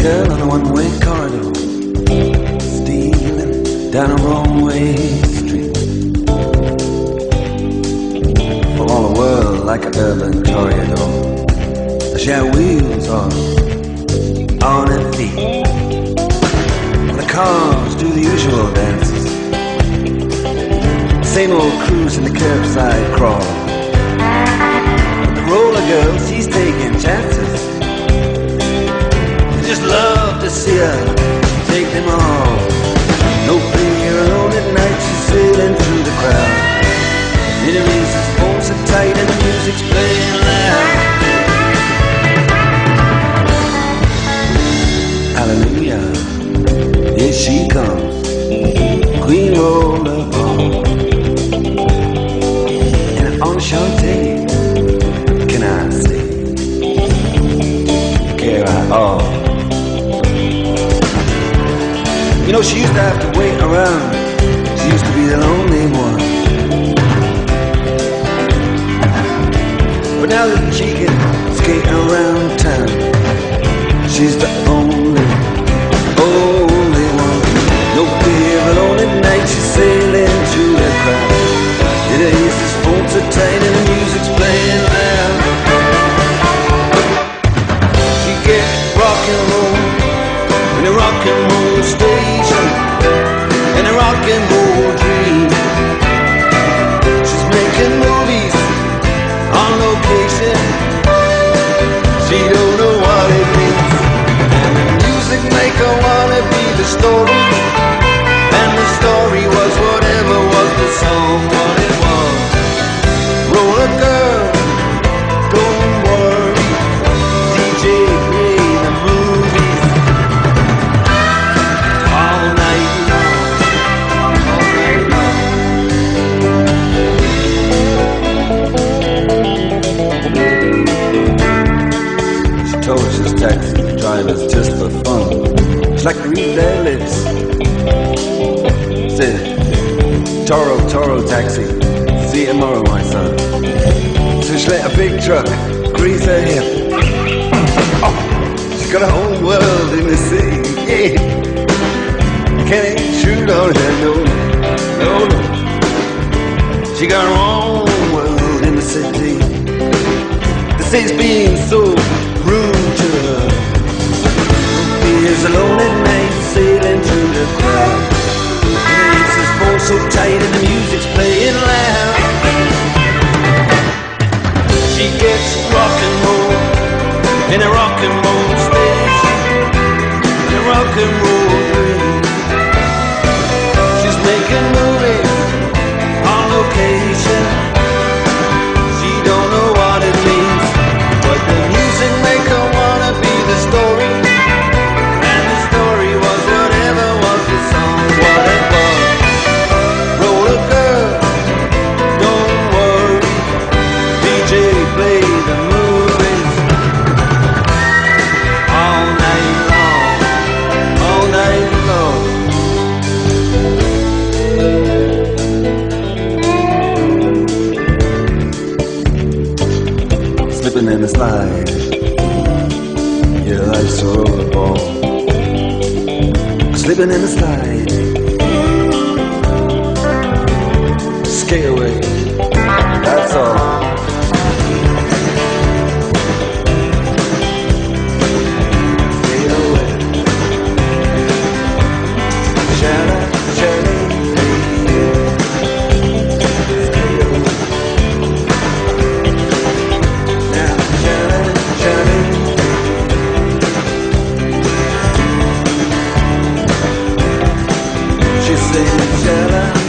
girl on a one-way corridor, stealing down a wrong-way street. For all the world like an urban corridor, she had wheels on her feet. The cars do the usual dances, same old cruise in the curbside crawl. But the roller girl, she's taking chances. You just love to see her take them all. No fear, alone at night, she's sailing through the crowd. Enemies, his bones are tight and the music's playing loud. Hallelujah, here she comes, Queen Rollerball. And enchanté, can I say, care at all. You know, she used to have to wait around, she used to be the lonely one. But now that she can skate around town, she's the only one. No fear, alone at night, she's sailing through the crowd. In her ears, his phones are tight and the music's playing loud. She gets rock and roll in a rock and roll station, in a rock and roll dream. She's making movies on location, she don't know what it means. And the music make her wanna be the story, and the story was whatever was the song, what it was. Roller girl, don't worry, DJ play the movies all night long, all night long. She told us this taxi drivers just for fun. She'd like to read their lips. Said, Toro taxi, see you tomorrow, my son. So she let a big truck grease her hip. Oh, she's got her own world in the city, yeah. Can't intrude on her, no. She got her own world in the city. The city's being so rude to her. He is alone at night, sailing through the crowd. His phone so tight and the music's playing loud. She gets rock and roll in a rock and roll station, in a rock and roll dream. She's making movies on location, she don't know what it means. But the music make her wanna be the story, and the story was whatever was the song, what it was. Roller girl, don't worry, DJ play the movies all night long, all night long. Slipping in the slide, yeah, life's a rollerball. Slipping in the slide, skate away, that's all. Skate away, shala, shala, skate away. Now, shala, shala. She sings, shala.